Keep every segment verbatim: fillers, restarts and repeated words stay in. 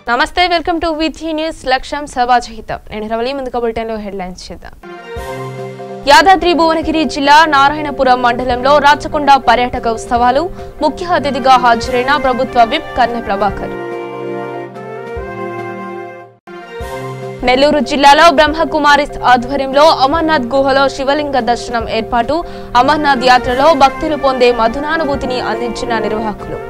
నమస్తే, welcome to విథి news. లక్ష్యం సభాజహితం. నేను రవలి. ముందుగా బులెటిన్లో హెడ్లైన్స్ చేద్దాం. యాదాద్రి భువనగిరి జిల్లా నారాయణపురం మండలంలో రాచకొండ పర్యాటక ఉత్సవాలు. ముఖ్య అతిథిగా హాజరైన ప్రభుత్వ విప్ కన్నె ప్రభాకర్. నెల్లూరు జిల్లాలో బ్రహ్మకుమారిస్ ఆధ్వర్యంలో అమర్నాథ్ గుహలో శివలింగ దర్శనం ఏర్పాటు. అమర్నాథ్ యాత్రలో భక్తులు పొందే మధునానుభూతిని అందించిన నిర్వాహకులు.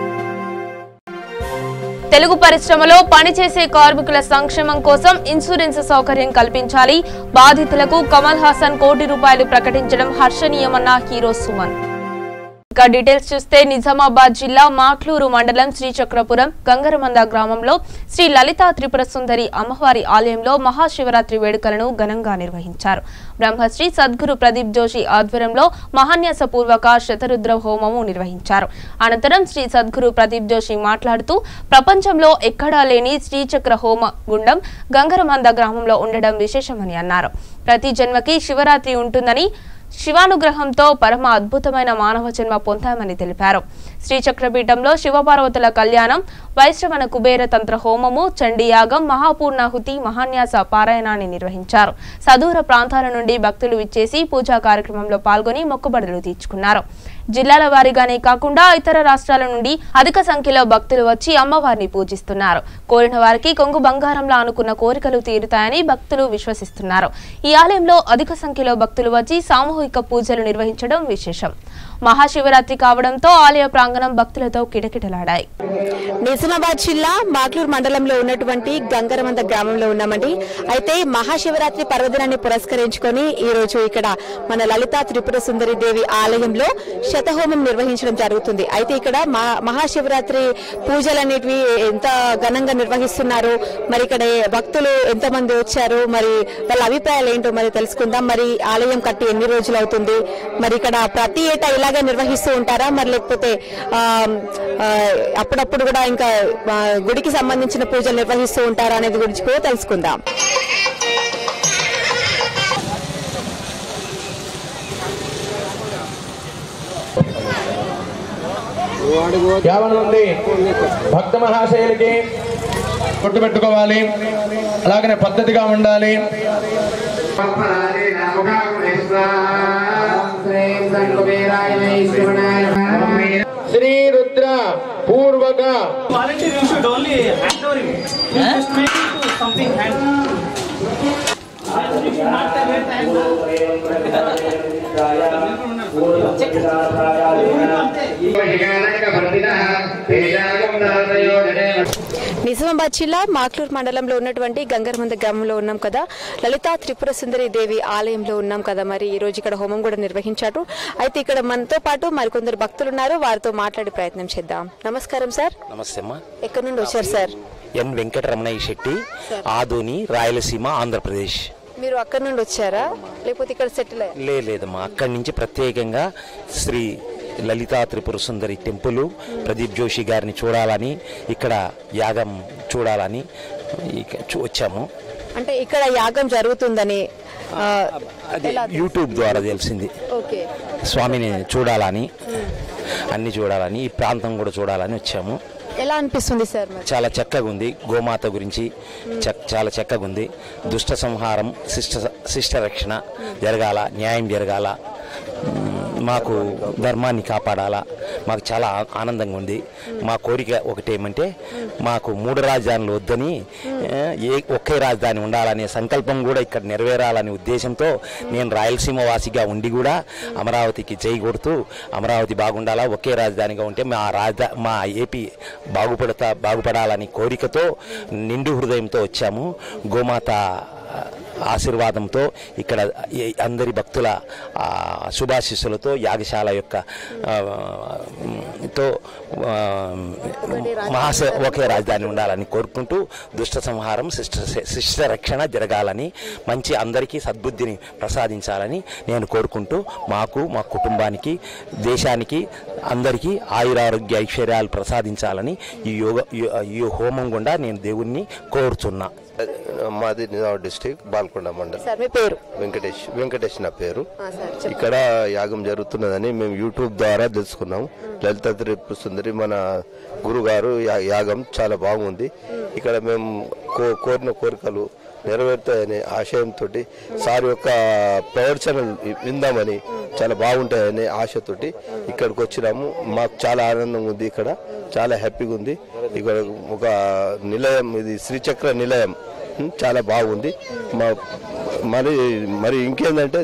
తెలుగు పరిశ్రమలో పనిచేసే కార్మికుల సంక్షేమం కోసం ఇన్సూరెన్స్ సౌకర్యం కల్పించాలి. బాధితులకు కమల్ హాసన్ కోటి రూపాయలు ప్రకటించడం హర్షణీయమన్న హీరో సుమన్. ఇక డీటెయిల్స్ చూస్తే నిజామాబాద్ జిల్లా మాక్లూరు మండలం శ్రీచక్రపురం గంగరమంద గ్రామంలో శ్రీ లలితా త్రిపుర సుందరి అమ్మవారి ఆలయంలో మహాశివరాత్రి వేడుకలను ఘనంగా నిర్వహించారు. బ్రహ్మశ్రీ సద్గురు ప్రదీప్ జోషి ఆధ్వర్యంలో మహాన్యాస పూర్వక శతరుద్ర హోమము నిర్వహించారు. అనంతరం శ్రీ సద్గురు ప్రదీప్ జోషి మాట్లాడుతూ ప్రపంచంలో ఎక్కడా లేని శ్రీచక్ర హోమ గుండం గంగరమంద గ్రామంలో ఉండడం విశేషమని అన్నారు. ప్రతి జన్మకి శివరాత్రి ఉంటుందని, శివానుగ్రహంతో పరమ అద్భుతమైన మానవ జన్మ పొందామని తెలిపారు. శ్రీచక్రపీఠంలో శివపార్వతుల కళ్యాణం, వైశ్రవణ కుబేర తంత్ర హోమము, చండీయాగం, మహాపూర్ణాహుతి, మహాన్యాస పారాయణాన్ని నిర్వహించారు. సదూర ప్రాంతాల నుండి భక్తులు విచ్చేసి పూజా కార్యక్రమంలో పాల్గొని మొక్కుబడులు తీర్చుకున్నారు. జిల్లాల వారీగానే కాకుండా ఇతర రాష్ట్రాల నుండి అధిక సంఖ్యలో భక్తులు వచ్చి అమ్మవారిని పూజిస్తున్నారు. కోరిన వారికి కొంగు బంగారంలా అనుకున్న కోరికలు తీరుతాయని భక్తులు విశ్వసిస్తున్నారు. ఈ ఆలయంలో అధిక సంఖ్యలో భక్తులు వచ్చి సామూహిక పూజలు నిర్వహించడం విశేషం. మహాశివరాత్రి కావడంతో ఆలయ ప్రాంగణం భక్తులతో కిటకిటలాడాయి. నిజామాబాద్ జిల్లా మాక్లూరు మండలంలో ఉన్నటువంటి గంగరమంద గ్రామంలో ఉన్నామండి. అయితే మహాశివరాత్రి పర్వదినాన్ని పురస్కరించుకొని ఈ రోజు ఇక్కడ మన లలితా త్రిపుర సుందరి దేవి ఆలయంలో శతహోమం నిర్వహించడం జరుగుతుంది. అయితే ఇక్కడ మహాశివరాత్రి పూజలు అనేటివి ఎంత ఘనంగా నిర్వహిస్తున్నారు, మరి ఇక్కడ భక్తులు ఎంత మంది వచ్చారు, మరి వాళ్ళ అభిప్రాయాలు ఏంటో మరి తెలుసుకుందాం. మరి ఆలయం కట్టి ఎన్ని రోజులు అవుతుంది, మరి ఇక్కడ ప్రతి ఏటా ఇలాగే నిర్వహిస్తూ ఉంటారా, మరి లేకపోతే అప్పుడప్పుడు కూడా ఇంకా గుడికి సంబంధించిన పూజలు నిర్వహిస్తూ ఉంటారా అనేది గురించి కూడా తెలుసుకుందాం. యావన్ మంది భక్త మహాశయులకి కొట్టు పెట్టుకోవాలి, అలాగనే పద్ధతిగా ఉండాలి. శ్రీ రుద్ర పూర్వక నిజామాబాద్ జిల్లా మాక్లూరు మండలంలో ఉన్నటువంటి గంగరమంద గ్రామంలో ఉన్నాం కదా, లలితా త్రిపుర సుందరి దేవి ఆలయంలో ఉన్నాం కదా. మరి ఈ రోజు ఇక్కడ హోమం కూడా నిర్వహించారు. అయితే ఇక్కడ మనతో పాటు మరికొందరు భక్తులు ఉన్నారు, వారితో మాట్లాడే ప్రయత్నం చేద్దాం. నమస్కారం సార్. నమస్తే అమ్మా. ఎక్కడి నుండి వచ్చారు సార్? ఎన్ వెంకటరమణయ్య శెట్టి, ఆదోని, రాయలసీమ, ఆంధ్రప్రదేశ్. మీరు అక్కడి నుండి వచ్చారా లేకపోతే ఇక్కడ సెటిల్ అయ్యారా? లేదమ్మా, అక్కడి నుంచి ప్రత్యేకంగా శ్రీ లలితా త్రిపుర సుందరి టెంపుల్ ప్రదీప్ జోషి గారిని చూడాలని, ఇక్కడ యాగం చూడాలని వచ్చాము. అంటే ఇక్కడ యాగం జరుగుతుందని యూట్యూబ్ ద్వారా తెలిసింది. స్వామిని చూడాలని, అన్ని చూడాలని, ఈ ప్రాంతం కూడా చూడాలని వచ్చాము. ఎలా అనిపిస్తుంది సార్? చాలా చక్కగా ఉంది. గోమాత గురించి చాలా చక్కగా ఉంది. దుష్ట సంహారం, శిష్ట శిష్ట రక్షణ జరగాల, న్యాయం జరగాల, మాకు ధర్మాన్ని కాపాడాలా, మాకు చాలా ఆనందంగా ఉంది. మా కోరిక ఒకటేమంటే మాకు మూడు రాజధానులు వద్దని ఏ ఒకే రాజధాని ఉండాలనే సంకల్పం కూడా ఇక్కడ నెరవేరాలనే ఉద్దేశంతో నేను రాయలసీమ వాసిగా ఉండి కూడా అమరావతికి జై కొడుతూ అమరావతి బాగుండాలా, ఒకే రాజధానిగా ఉంటే మా రాజధా మా ఏపీ బాగుపడతా బాగుపడాలని కోరికతో నిండు హృదయంతో వచ్చాము. గోమాత ఆశీర్వాదంతో ఇక్కడ అందరి భక్తుల శుభాశీస్సులతో యాగశాల యొక్క తో మహాశ ఒకే రాజధాని ఉండాలని కోరుకుంటూ దుష్ట సంహారం, శిష్ట శిష్ట రక్షణ జరగాలని, మంచి అందరికీ సద్బుద్ధిని ప్రసాదించాలని నేను కోరుకుంటూ మాకు, మా కుటుంబానికి, దేశానికి అందరికీ ఆయురారోగ్య ఐశ్వర్యాలు ప్రసాదించాలని ఈ యోగ ఈ హోమం గుండా నేను దేవుణ్ణి కోరుచున్నా. మాది నిజామాబాద్ డిస్ట్రిక్ట్ బాల్కొండ మండలం. పేరు వెంకటేష్. వెంకటేష్ నా పేరు. ఇక్కడ యాగం జరుగుతున్నదని మేము యూట్యూబ్ ద్వారా తెలుసుకున్నాం. లలితా త్రిపుర సుందరి మన గురుగారు యాగం చాలా బాగుంది. ఇక్కడ మేము కో కోరిన కోరికలు నెరవేరుతాయనే ఆశయంతో సార్ యొక్క ప్రదర్శనలు విందామని చాలా బాగుంటాయనే ఆశతోటి ఇక్కడికి వచ్చినాము. మాకు చాలా ఆనందంగా ఉంది, ఇక్కడ చాలా హ్యాపీగా ఉంది. ఇక్కడ ఒక నిలయం, ఇది శ్రీచక్ర నిలయం చాలా బాగుంది. మా మరి మరి ఇంకేంటంటే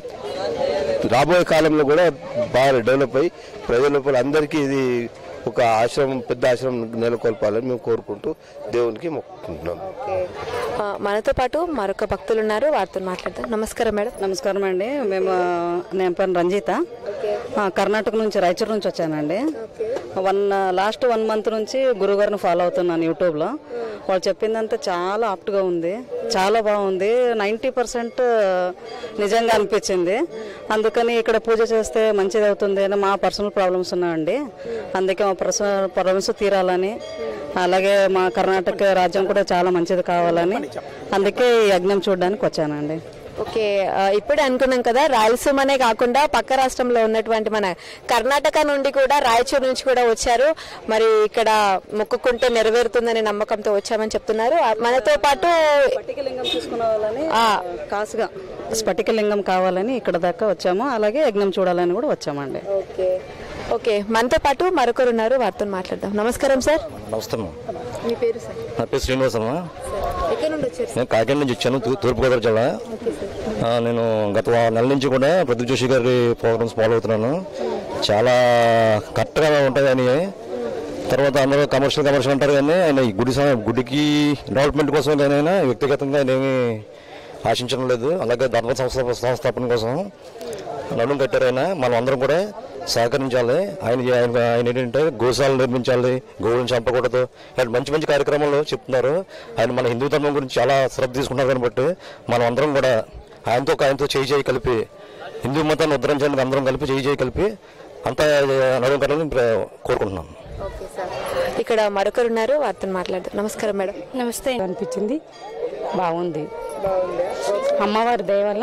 రాబోయే కాలంలో కూడా బాగా డెవలప్ అయ్యి ప్రజల లోపల అందరికీ ఇది ఒక ఆశ్రమం, పెద్ద ఆశ్రమం నెలకొల్పాలని మేము కోరుకుంటూ దేవునికి మొక్కుకుంటున్నాం. మనతో పాటు మరొక భక్తులు ఉన్నారు, వారితో మాట్లాడతాం. నమస్కారం మేడం. నమస్కారం అండి. మేము నేను పేరు రంజిత, కర్ణాటక నుంచి, రాయచూరు నుంచి వచ్చానండి. వన్ లాస్ట్ వన్ మంత్ నుంచి గురుగారిని ఫాలో అవుతున్నాను యూట్యూబ్లో. వాళ్ళు చెప్పిందంతా చాలా ఆప్ట్గా ఉంది, చాలా బాగుంది. నైంటీ పర్సెంట్ నిజంగా అనిపించింది. అందుకని ఇక్కడ పూజ చేస్తే మంచిది అవుతుంది అని మా పర్సనల్ ప్రాబ్లమ్స్ ఉన్నాయండి. అందుకే మా పర్సనల్ ప్రాబ్లమ్స్ తీరాలని, అలాగే మా కర్ణాటక రాజ్యం కూడా చాలా మంచిది కావాలని అందుకే ఈ యజ్ఞం చూడడానికి వచ్చానండి. ఓకే, ఇప్పుడే అనుకున్నాం కదా, రాయలసీమనే కాకుండా పక్క రాష్ట్రంలో ఉన్నటువంటి మన కర్ణాటక నుండి కూడా, రాయచూరు నుంచి కూడా వచ్చారు. మరి ఇక్కడ మొక్కుకుంటే నెరవేరుతుందనే నమ్మకంతో వచ్చామని చెప్తున్నారు. మనతో పాటు స్ఫటికలింగం తీసుకురావాలని, కాసుగా స్ఫటికలింగం కావాలని ఇక్కడ దాకా వచ్చాము. అలాగే యజ్ఞం చూడాలని కూడా వచ్చామండి. ఓకే ఓకే మనతో పాటు మరొకరు ఉన్నారు, వారితో మాట్లాడదాం. నమస్కారం సార్. నమస్తే. మీ పేరు సార్? నా పేరు శ్రీనివాసమ్మ. ఎక్కడి నుండి వచ్చారు? నేను కాకినాడ నుంచి వచ్చాను, తూర్పుగోదావరి జిల్లా. నేను గత నెల నుంచి కూడా ప్రదీప్ జోషి గారి ప్రోగ్రామ్స్ ఫాలో అవుతున్నాను. చాలా కరెక్ట్గా ఉంటాయని, తర్వాత అందరూ కమర్షియల్ కమర్షియల్ అంటారు కానీ ఆయన ఈ గుడి గుడికి డెవలప్మెంట్ కోసం ఏదైనా వ్యక్తిగతంగా ఆయన ఏమీ ఆశించడం లేదు. అలాగే ధర్మ సంస్థ సంస్థాపన కోసం నడుం కట్టారు ఆయన. మనం అందరం కూడా సహకరించాలి. ఆయన ఆయన ఆయన ఏంటంటే గోశాలను నిర్మించాలి, గోవులను చంపకూడదు, ఇలాంటి మంచి మంచి కార్యక్రమాలు చెప్తున్నారు. ఆయన మన హిందూ ధర్మం గురించి చాలా శ్రద్ధ తీసుకుంటున్నారు. దాన్ని బట్టి మనం అందరం కూడా ఆయనతో ఆయనతో చేయి చేయి కలిపి హిందూ మతాన్ని ఉద్ధరించడానికి అందరం కలిపి చేయి చేయి కలిపి అంతా నడుం కట్టాలని కోరుకుంటున్నాం. ఇక్కడ మరొకరు ఉన్నారు, వారితో మాట్లాడదాం. నమస్కారం మేడం. నమస్తే. అనిపించింది, బాగుంది. అమ్మవారి దయ వల్ల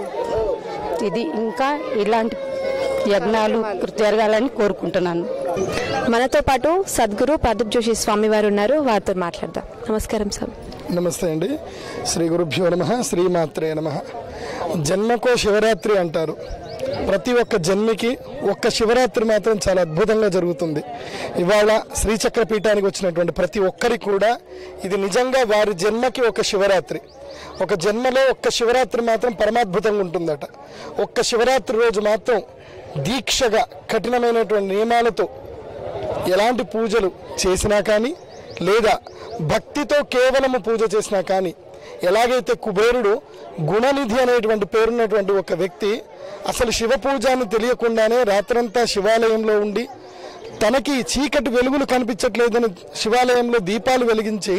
ఇది ఇంకా ఇలాంటి యజ్ఞాలు జరగాలని కోరుకుంటున్నాను. మనతో పాటు సద్గురు ప్రదీప్ జోషి స్వామి వారు ఉన్నారు, వారితో మాట్లాడదాం. నమస్కారం సార్. నమస్తే అండి. శ్రీ గురుభ్యో నమః, శ్రీమాత్రే నమః. జన్మకో శివరాత్రి అంటారు. ప్రతి ఒక్క జన్మకి ఒక్క శివరాత్రి మాత్రం చాలా అద్భుతంగా జరుగుతుంది. ఇవాళ శ్రీచక్ర పీఠానికి వచ్చినటువంటి ప్రతి ఒక్కరికి కూడా ఇది నిజంగా వారి జన్మకి ఒక శివరాత్రి. ఒక జన్మలో ఒక్క శివరాత్రి మాత్రం పరమాద్భుతంగా ఉంటుందట. ఒక్క శివరాత్రి రోజు మాత్రం దీక్షగా కఠినమైనటువంటి నియమాలతో ఎలాంటి పూజలు చేసినా కానీ, లేదా భక్తితో కేవలము పూజ చేసినా కానీ, ఎలాగైతే కుబేరుడు గుణనిధి అనేటువంటి పేరున్నటువంటి ఒక వ్యక్తి అసలు శివ పూజాన్ని తెలియకుండానే రాత్రంతా శివాలయంలో ఉండి తనకి చీకటి వెలుగులు కనిపించట్లేదని శివాలయంలో దీపాలు వెలిగించి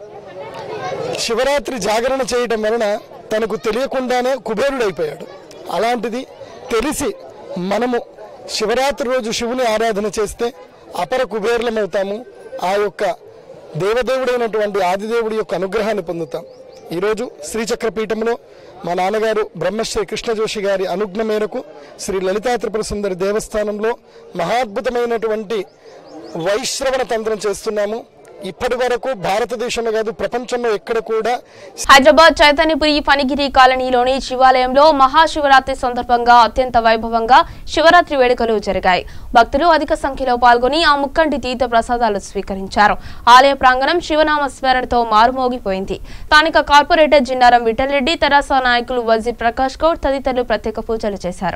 శివరాత్రి జాగరణ చేయడం వలన తనకు తెలియకుండానే కుబేరుడైపోయాడు. అలాంటిది తెలిసి మనము శివరాత్రి రోజు శివుని ఆరాధన చేస్తే అపర కుబేరులమవుతాము. ఆ యొక్క దేవదేవుడైనటువంటి ఆదిదేవుడి యొక్క అనుగ్రహాన్ని పొందుతాం. ఈరోజు శ్రీచక్రపీఠంలో మా నాన్నగారు బ్రహ్మశ్రీ కృష్ణజోషి గారి అనుజ్ఞ మేరకు శ్రీ లలితా త్రిపుర సుందరి దేవస్థానంలో మహాద్భుతమైనటువంటి వైశ్రవణ తంత్రం చేస్తున్నాము. ఇప్పటి వరకు భారతదేశంలో కాదు, ప్రపంచంలో ఎక్కడ కూడా. హైదరాబాద్ చైతన్యపురి ఫణిగిరి కాలనీలోని శివాలయంలో మహాశివరాత్రి సందర్భంగా అత్యంత వైభవంగా శివరాత్రి వేడుకలు జరిగాయి. భక్తులు అధిక సంఖ్యలో పాల్గొని ఆ ముక్కంటి తీర్థ ప్రసాదాలు స్వీకరించారు. ఆలయ ప్రాంగణం శివనామ స్మరణతో మారుమోగిపోయింది. స్థానిక కార్పొరేటర్ జిన్నారం విఠల్ రెడ్డి, తెరాస నాయకులు వజీర్ ప్రకాష్ గౌడ్ తదితరులు ప్రత్యేక పూజలు చేశారు.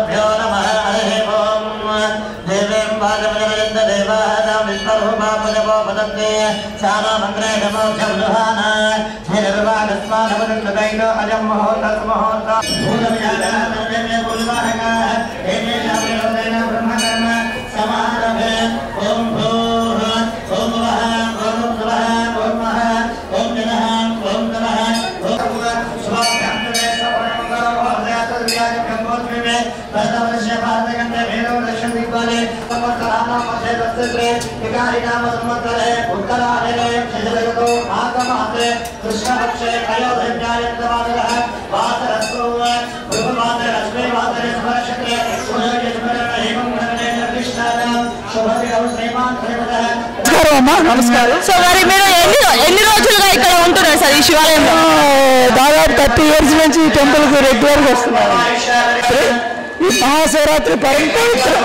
गुरुभ्यो नमः हरिः ओम् देवीं वाजमजयन्त देवानां विश्वरूपापदपोपदन्ते श्याममन्त्रे नमोऽभ्यवदुहाना निर्वागस्मानवदन्तदैनो अजं मुहूर्तस्मुहूर्त भूतविजातनामजन्य कुलवाहका हेमे शामिलोदेन ब्रह्मकर्म समारभे ॐ भूः ॐ वः ॐ स्वः ॐ मः ॐ जनः ॐ तमः ॐ स्वाभ्यन्तरे सपरमङ्गलं भवत्यातर्व्याजकं गोत्रिमे भरतवर्षे भारतखण्डे भेदो दशदिग्बले संवत्सराणां मध्ये तस्त्रे एकाधिनाम संवत्सरे उत्तरायणे शशिरजतो माघमासे कृष्णपक्षे त्रयोदशायन्तवादः वासरस्तु भृगुमासे लक्ष्मी वासरे स्मरक्षत्रे सुयोग्य स्मरण हेमं गणने कृष्णानां शुभदिनौ श्रीमान् श्रीमतः నమస్కారం. సో మరి మీరు ఎన్ని ఎన్ని రోజులుగా ఇక్కడ ఉంటున్నారు సార్ ఈ శివాలయంలో? దాదాపు థర్టీ ఇయర్స్ నుంచి ఈ టెంపుల్కి రెగ్యులర్గా వస్తున్నారు. ఈ మహాశివరాత్రి పరంపర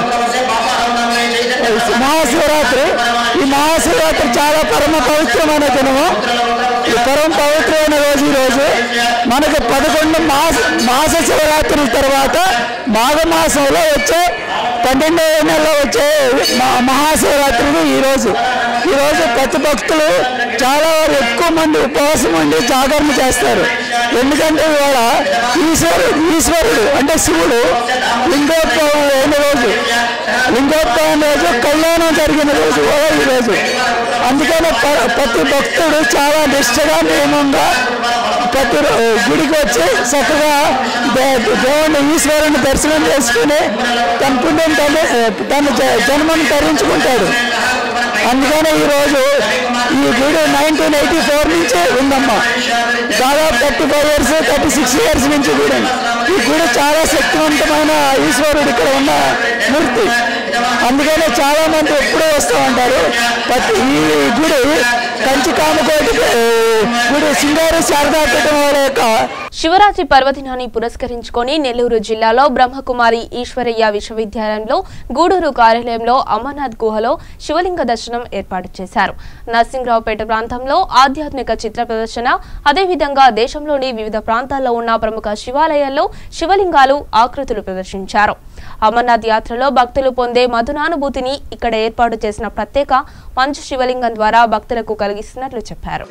మహాశివరాత్రి ఈ మహాశివరాత్రి చాలా పరమ పవిత్రమైన దినము. ఈ పరమ పవిత్రమైన రోజు ఈరోజు మనకు పదకొండు మాస మాస శివరాత్రి తర్వాత మాఘమాసంలో వచ్చే పన్నెండవ నెలలో వచ్చే మహాశివరాత్రిని ఈరోజు ఈరోజు ప్రతి భక్తులు చాలా ఎక్కువ మంది ఉపవాసం ఉండి జాగరణ చేస్తారు. ఎందుకంటే ఇవాళ ఈశ్వరుడు ఈశ్వరుడు అంటే శివుడు లింగోద్భవం అయిన రోజు లింగోద్భవం రోజు కళ్యాణం జరిగిన రోజు కూడా ఈరోజు. అందుకని ప్రతి భక్తుడు చాలా నిష్ఠగా నియమంగా ప్రతి గుడికి వచ్చి చక్కగా దేవుని ఈశ్వరుని దర్శనం చేసుకుని తన పుణ్యం తన తన జన్మను తరించుకుంటాడు. అందుకని ఈరోజు ఈ గుడి నైన్టీన్ ఎయిటీ ఫోర్ నుంచి ఉందమ్మా. దాదాపు thirty five years thirty six years నుంచి గుడి. ఈ గుడి చాలా శక్తివంతమైన ఈశ్వరుడు ఇక్కడ ఉన్న మూర్తి. అందుకనే చాలా మంది ఎప్పుడూ వస్తూ ఉంటారు. ఈ గుడి కంచి కామకోటి గుడి సింగారు శారదాపీఠం వాళ్ళ యొక్క శివరాత్రి పర్వదినాన్ని పురస్కరించుకొని నెల్లూరు జిల్లాలో బ్రహ్మకుమారి ఈశ్వరయ్య విశ్వవిద్యాలయంలో గూడూరు కార్యాలయంలో అమర్నాథ్ గుహలో శివలింగ దర్శనం ఏర్పాటు చేశారు. నర్సింగ్రావుపేట ప్రాంతంలో ఆధ్యాత్మిక చిత్ర ప్రదర్శన, అదేవిధంగా దేశంలోని వివిధ ప్రాంతాల్లో ఉన్న ప్రముఖ శివాలయాల్లో శివలింగాలు ఆకృతులు ప్రదర్శించారు. అమర్నాథ్ యాత్రలో భక్తులు పొందే మధునానుభూతిని ఇక్కడ ఏర్పాటు చేసిన ప్రత్యేక మంచు శివలింగం ద్వారా భక్తులకు కలిగిస్తున్నట్లు చెప్పారు.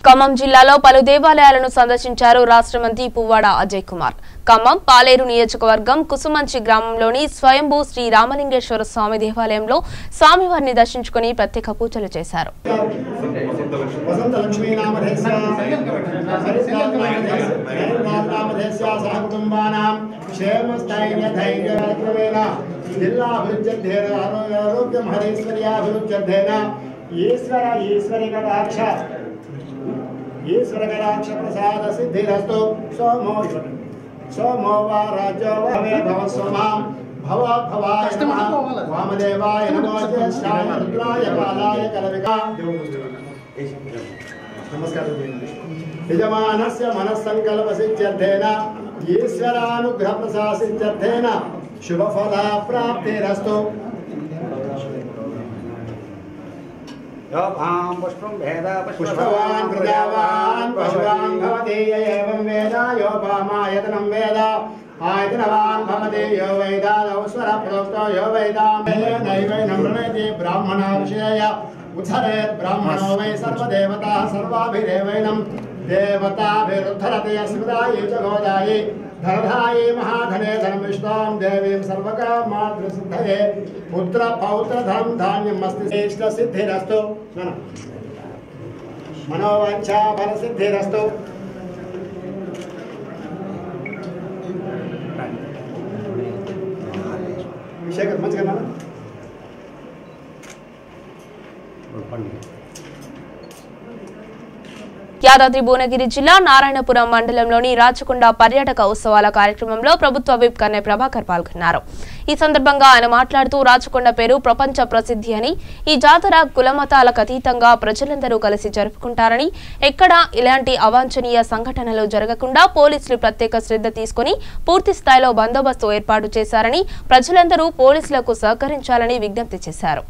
ఖమ్మం జిల్లాలో పలు దేవాలయాలను సందర్శించారు రాష్ట్ర మంత్రి పువ్వాడ అజయ్ కుమార్. ఖమ్మం పాలేరు నియోజకవర్గం కుసుమంచి గ్రామంలోని స్వయంభూ శ్రీ రామలింగేశ్వర స్వామి దేవాలయంలో స్వామివారిని దర్శించుకుని ప్రత్యేక పూజలు చేశారు. ఈశ్వర ఈశ్వరి కటాక్ష ఈశ్వర కటాక్ష ప్రసాద సిద్ధిరస్తు. సోమో సోమో వా రాజో వే భవ సోమాం భవ భవాయ నమః వామదేవాయ నమో జ్యేష్ఠాయ రుద్రాయ కాలాయ కలవికా. నమస్కారం. యజమానస్య మనస్సంకల్ప సిద్ధ్యర్థేన ఈశ్వరానుగ్రహ ప్రసాద సిద్ధ్యర్థేన శుభఫల ప్రాప్తిరస్తు. पुष्पवान् प्रजावान् पशुवान् भवति य एवं वेद योपामायतनं वेद आयतनवान् भवति यो वेदादौ स्वरप्रोक्तो यो वेदामेनैवैनं प्रणेति ब्राह्मणा विषय उद्धरेत् ब्राह्मणो वै सर्वदेवताः सर्वाभिदेवैनं देवताभिरुद्धरति यस्मिदायै च गोदायै धनधाये महाधने धर्मिष्ठां देवीं सर्वकामाद्रसिद्धये पुत्र पौत्र धर्म धान्यम् अस्ति इष्ट सिद्धिरस्तु. मनोवांछा फल सिद्धिरस्तु. शेखर मंच करना యాదాద్రి భువనగిరి జిల్లా నారాయణపురం మండలంలోని రాచకొండ పర్యాటక ఉత్సవాల కార్యక్రమంలో ప్రభుత్వ విప్ కన్నె ప్రభాకర్ పాల్గొన్నారు. ఈ సందర్భంగా ఆయన మాట్లాడుతూ రాచకొండ పేరు ప్రపంచ ప్రసిద్ధి అని, ఈ జాతర కులమతాలకు అతీతంగా ప్రజలందరూ కలిసి జరుపుకుంటారని, ఎక్కడా ఇలాంటి అవాంఛనీయ సంఘటనలు జరగకుండా పోలీసులు ప్రత్యేక శ్రద్ధ తీసుకుని పూర్తి స్థాయిలో బందోబస్తు ఏర్పాటు చేశారని, ప్రజలందరూ పోలీసులకు సహకరించాలని విజ్ఞప్తి చేశారు.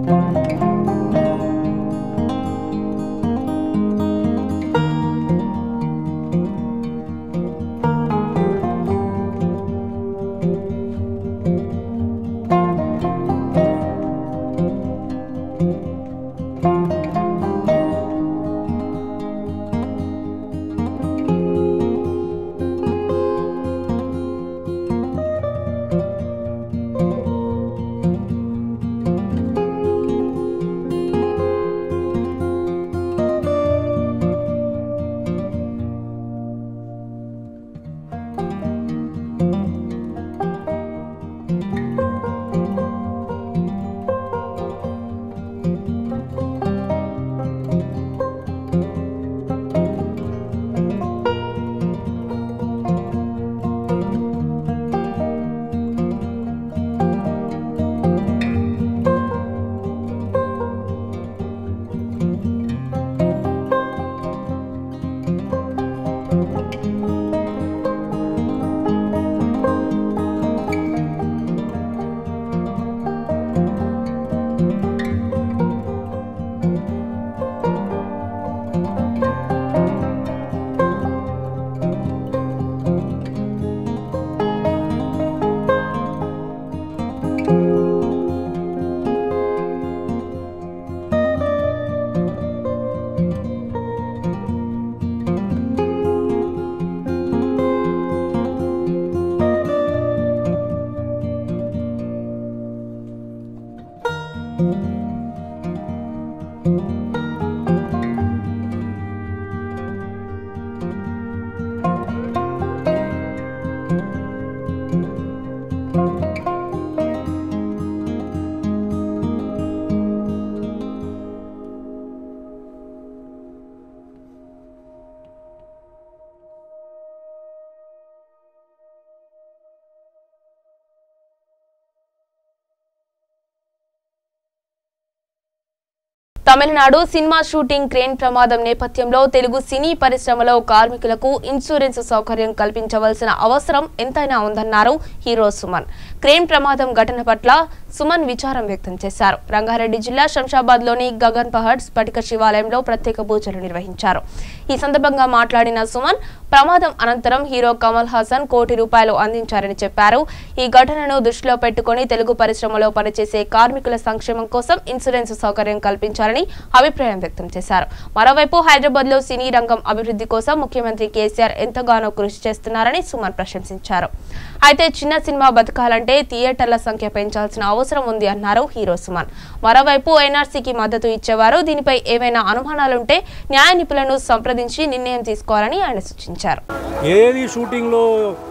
తమిళనాడు సినిమా షూటింగ్ క్రేన్ ప్రమాదం నేపథ్యంలో తెలుగు సినీ పరిశ్రమలో కార్మికులకు ఇన్సూరెన్స్ సౌకర్యం కల్పించవలసిన అవసరం ఎంతైనా ఉందన్నారు హీరో సుమన్. క్రేన్ ప్రమాదం ఘటన పట్ల సుమన్ విచారం వ్యక్తం చేశారు. రంగారెడ్డి జిల్లా శంషాబాద్ లోని గగన్ పహడ్ స్ఫటిక శివాలయంలో ప్రత్యేక పూజలు నిర్వహించారు. ఈ సందర్భంగా మాట్లాడిన సుమన్ ప్రమాదం అనంతరం హీరో కమల్ హాసన్ కోటి రూపాయలు అందించారని చెప్పారు. ఈ ఘటనను దృష్టిలో పెట్టుకుని తెలుగు పరిశ్రమలో పనిచేసే కార్మికుల సంక్షేమం కోసం ఇన్సూరెన్స్ సౌకర్యం కల్పించారని అభిప్రాయం వ్యక్తం చేశారు. మరోవైపు హైదరాబాద్ లో సినీ రంగం అభివృద్ధి కోసం ముఖ్యమంత్రి కేసీఆర్ ఎంతగానో కృషి చేస్తున్నారని సుమన్ ప్రశంసించారు. అయితే చిన్న సినిమా బతకాలంటే థియేటర్ల సంఖ్య పెంచాల్సిన అవసరం ఉంది అన్నారు హీరో సుమన్. మరోవైపు ఎన్ఆర్సీకి మద్దతు ఇచ్చేవారు దీనిపై ఏవైనా అనుమానాలుంటే న్యాయ నిపుణులను సంప్రదించి నిర్ణయం తీసుకోవాలని ఆయన సూచించారు. ఏది షూటింగ్ లో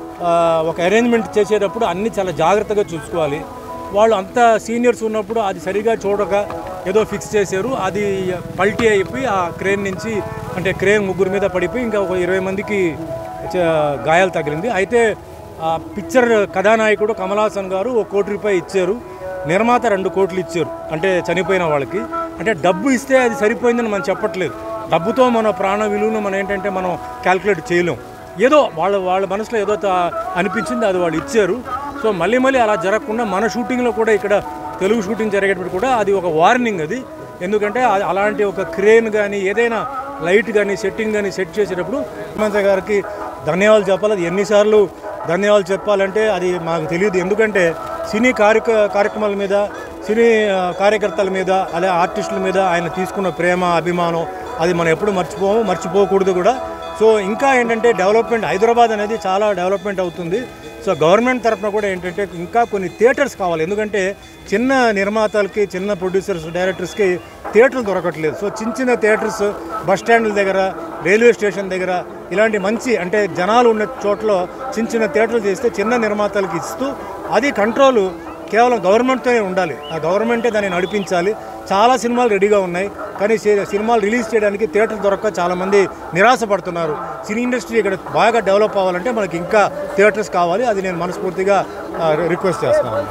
ఒక అరేంజ్మెంట్ చేసేటప్పుడు అన్ని చాలా జాగ్రత్తగా చూసుకోవాలి. వాళ్ళు అంత సీనియర్స్ ఉన్నప్పుడు అది సరిగా చూడక ఏదో ఫిక్స్ చేశారు. అది పల్టీ అయిపోయి ఆ క్రేన్ నుంచి అంటే క్రేన్ ముగ్గురు మీద పడిపోయి ఇంకా ఒక ఇరవై మందికి గాయాలు తగిలింది. అయితే ఆ పిక్చర్ కథానాయకుడు కమల్ హాసన్ గారు ఒక కోటి రూపాయలు ఇచ్చారు, నిర్మాత రెండు కోట్లు ఇచ్చారు అంటే చనిపోయిన వాళ్ళకి. అంటే డబ్బు ఇస్తే అది సరిపోయిందని మనం చెప్పట్లేదు. డబ్బుతో మన ప్రాణ విలువను మనం ఏంటంటే మనం క్యాల్కులేట్ చేయలేం. ఏదో వాళ్ళ వాళ్ళ మనసులో ఏదో అనిపించింది అది వాళ్ళు ఇచ్చారు. సో మళ్ళీ మళ్ళీ అలా జరగకుండా మన షూటింగ్లో కూడా ఇక్కడ తెలుగు షూటింగ్ జరిగేటప్పుడు కూడా అది ఒక వార్నింగ్. అది ఎందుకంటే అలాంటి ఒక క్రేన్ కానీ ఏదైనా లైట్ కానీ సెట్టింగ్ కానీ సెట్ చేసేటప్పుడు ముఖ్యమంత్రి గారికి ధన్యవాదాలు చెప్పాలి. అది ఎన్నిసార్లు ధన్యవాదాలు చెప్పాలంటే అది మాకు తెలియదు. ఎందుకంటే సినీ కార్యక కార్యక్రమాల మీద సినీ కార్యకర్తల మీద అలా ఆర్టిస్టుల మీద ఆయన తీసుకున్న ప్రేమ అభిమానం అది మనం ఎప్పుడు మర్చిపోము, మర్చిపోకూడదు కూడా. సో ఇంకా ఏంటంటే డెవలప్మెంట్ హైదరాబాద్ అనేది చాలా డెవలప్మెంట్ అవుతుంది. సో గవర్నమెంట్ తరఫున కూడా ఏంటంటే ఇంకా కొన్ని థియేటర్స్ కావాలి. ఎందుకంటే చిన్న నిర్మాతలకి చిన్న ప్రొడ్యూసర్స్ డైరెక్టర్స్కి థియేటర్లు దొరకట్లేదు. సో చిన్న చిన్న థియేటర్స్ బస్ స్టాండ్ల దగ్గర రైల్వే స్టేషన్ దగ్గర ఇలాంటి మంచి అంటే జనాలు ఉన్న చోట్ల చిన్న చిన్న థియేటర్లు చేస్తే చిన్న నిర్మాతలకి ఇస్తూ అది కంట్రోలు కేవలం గవర్నమెంట్తోనే ఉండాలి. ఆ గవర్నమెంటే దాన్ని నడిపించాలి. చాలా సినిమాలు రెడీగా ఉన్నాయి కానీ సినిమాలు రిలీజ్ చేయడానికి థియేటర్ దొరక్క చాలామంది నిరాశపడుతున్నారు. సినీ ఇండస్ట్రీ ఇక్కడ బాగా డెవలప్ అవ్వాలంటే మనకి ఇంకా థియేటర్స్ కావాలి. అది నేను మనస్ఫూర్తిగా రిక్వెస్ట్ చేస్తున్నాను.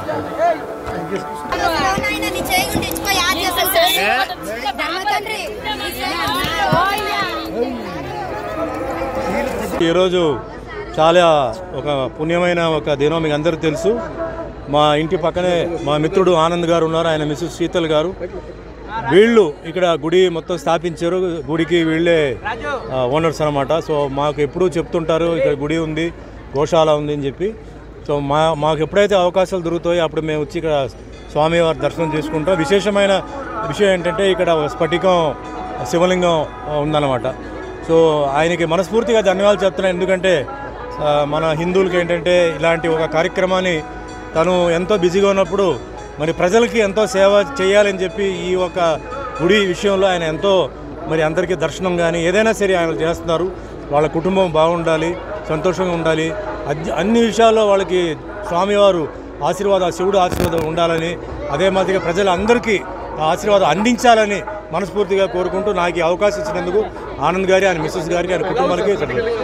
ఈరోజు చాలా ఒక పుణ్యమైన ఒక దినం మీకు అందరూ తెలుసు. మా ఇంటి పక్కనే మా మిత్రుడు ఆనంద్ గారు ఉన్నారు, ఆయన మిస్సెస్ శీతల్ గారు. వీళ్ళు ఇక్కడ గుడి మొత్తం స్థాపించారు. గుడికి వీళ్ళే ఓనర్స్ అనమాట. సో మాకు ఎప్పుడూ చెప్తుంటారు ఇక్కడ గుడి ఉంది, గోశాల ఉంది అని చెప్పి. సో మా మాకు ఎప్పుడైతే అవకాశాలు దొరుకుతాయో అప్పుడు మేము వచ్చి ఇక్కడ స్వామివారి దర్శనం చేసుకుంటాం. విశేషమైన విషయం ఏంటంటే ఇక్కడ స్ఫటికం శివలింగం ఉందన్నమాట. సో ఆయనకి మనస్ఫూర్తిగా ధన్యవాదాలు చెప్తున్నాను. ఎందుకంటే మన హిందువులకి ఏంటంటే ఇలాంటి ఒక కార్యక్రమాన్ని తను ఎంతో బిజీగా ఉన్నప్పుడు మరి ప్రజలకి ఎంతో సేవ చేయాలని చెప్పి ఈ ఒక గుడి విషయంలో ఆయన ఎంతో మరి అందరికీ దర్శనం కానీ ఏదైనా సరే ఆయన చేస్తున్నారు. వాళ్ళ కుటుంబం బాగుండాలి, సంతోషంగా ఉండాలి, అన్ని విషయాల్లో వాళ్ళకి స్వామివారు ఆశీర్వాదం, శివుడు ఆశీర్వాదం ఉండాలని, అదే మాదిరిగా ప్రజలందరికీ ఆశీర్వాదం అందించాలని మనస్ఫూర్తిగా కోరుకుంటూ నాకు ఈ అవకాశం ఇచ్చినందుకు ఆనంద్ గారి, ఆయన మిస్సెస్ గారికి, ఆయన కుటుంబానికి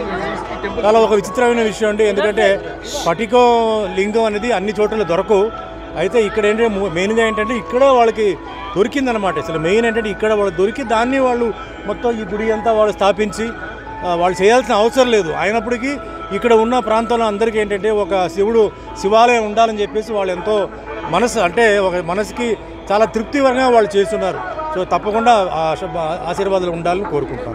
చాలా ఒక విచిత్రమైన విషయం అండి. ఎందుకంటే స్ఫటికం లింగం అనేది అన్ని చోట్ల దొరకవు. అయితే ఇక్కడ ఏంటంటే మెయిన్గా ఏంటంటే ఇక్కడ వాళ్ళకి దొరికిందనమాట. అసలు మెయిన్ ఏంటంటే ఇక్కడ వాళ్ళు దొరికి దాన్ని వాళ్ళు మొత్తం ఈ గుడి అంతా వాళ్ళు స్థాపించి వాళ్ళు చేయాల్సిన అవసరం లేదు. అయినప్పటికీ ఇక్కడ ఉన్న ప్రాంతంలో అందరికీ ఏంటంటే ఒక శివుడు శివాలయం ఉండాలని చెప్పేసి వాళ్ళు ఎంతో మనసు అంటే ఒక మనసుకి చాలా తృప్తికరంగా వాళ్ళు చేస్తున్నారు. సో తప్పకుండా ఆశీర్వాదాలు ఉండాలని కోరుకుంటాను.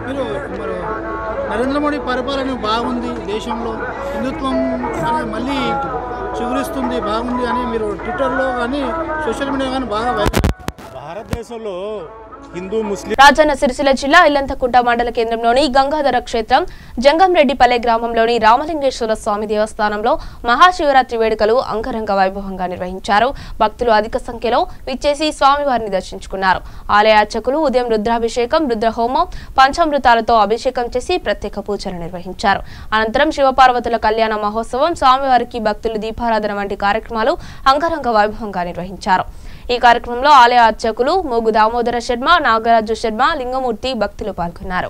నరేంద్ర మోడీ పరిపాలన బాగుంది, దేశంలో హిందుత్వం మళ్ళీ చిగురిస్తుంది, బాగుంది అని మీరు ట్విట్టర్లో కానీ సోషల్ మీడియా కానీ బాగా భారతదేశంలో హిందూ ముస్లిం రాజన్న సిరిసిల్ల జిల్లా ఇల్లంతకుంట మండల కేంద్రంలోని గంగాధర క్షేత్రం జంగంరెడ్డిపల్లె గ్రామంలోని రామలింగేశ్వర స్వామి దేవస్థానంలో మహాశివరాత్రి వేడుకలు అంగరంగ వైభవంగా నిర్వహించారు. భక్తులు అధిక సంఖ్యలో విచ్చేసి స్వామివారిని దర్శించుకున్నారు. ఆలయ అర్చకులు ఉదయం రుద్రాభిషేకం, రుద్రహోమం, పంచామృతాలతో అభిషేకం చేసి ప్రత్యేక పూజలు నిర్వహించారు. అనంతరం శివపార్వతుల కళ్యాణ మహోత్సవం, స్వామివారికి భక్తులు దీపారాధన వంటి కార్యక్రమాలు అంగరంగ వైభవంగా నిర్వహించారు. ఈ కార్యక్రమంలో ఆలయ అర్చకులు మోగు దామోదర శర్మ, నాగరాజు శర్మ, లింగమూర్తి భక్తులు పాల్గొన్నారు.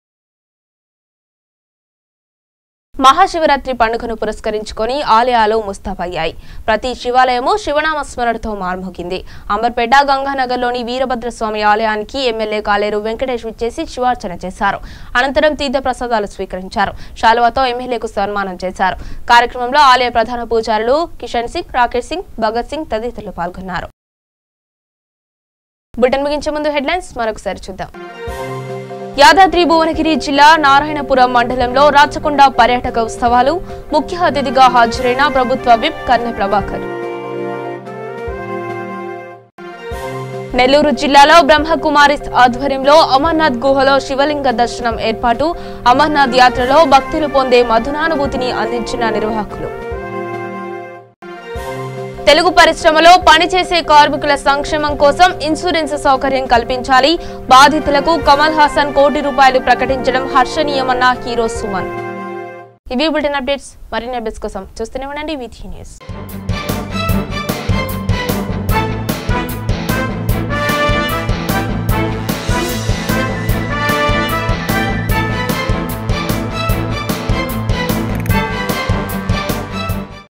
మహాశివరాత్రి పండుగను పురస్కరించుకొని ఆలయాలు ముస్తాబయ్యాయి. ప్రతి శివాలయము శివనామ స్మరణతో మార్మోగింది. అంబర్పేట గంగానగర్లోని వీరభద్రస్వామి ఆలయానికి ఎమ్మెల్యే కాలేరు వెంకటేష్ విచ్చేసి శివార్చన చేశారు. అనంతరం తీర్థ ప్రసాదాలు స్వీకరించారు. శాలువాతో ఎమ్మెల్యేకు సన్మానం చేశారు. కార్యక్రమంలో ఆలయ ప్రధాన పూజారులు కిషన్ సింగ్, రాకేష్ సింగ్, భగత్ సింగ్ తదితరులు పాల్గొన్నారు. బులెటిన్ ముగించే ముందు హెడ్లైన్స్ మరొకసారి చూద్దాం. యాదాద్రి భువనగిరి జిల్లా నారాయణపురం మండలంలో రాచకొండ పర్యాటక ఉత్సవాలు, ముఖ్య అతిథిగా హాజరైన ప్రభుత్వ విప్ కన్నె ప్రభాకర్. నెల్లూరు జిల్లాలో బ్రహ్మకుమారి ఆధ్వర్యంలో అమర్నాథ్ గుహలో శివలింగ దర్శనం ఏర్పాటు, అమర్నాథ్ యాత్రలో భక్తులు పొందే మధునానుభూతిని అందించిన నిర్వాహకులు. తెలుగు పరిశ్రమలో పనిచేసే కార్మికుల సంక్షేమం కోసం ఇన్సూరెన్స్ సౌకర్యం కల్పించాలి, బాధితులకు కమల్ హాసన్ కోటి రూపాయలు ప్రకటించడం హర్షణీయమన్న హీరో సుమన్. ఇవి బులెటిన్ అప్డేట్స్. మరిన్ని అప్డేట్స్ కోసం చూస్తూనే ఉండండి వీథీ న్యూస్.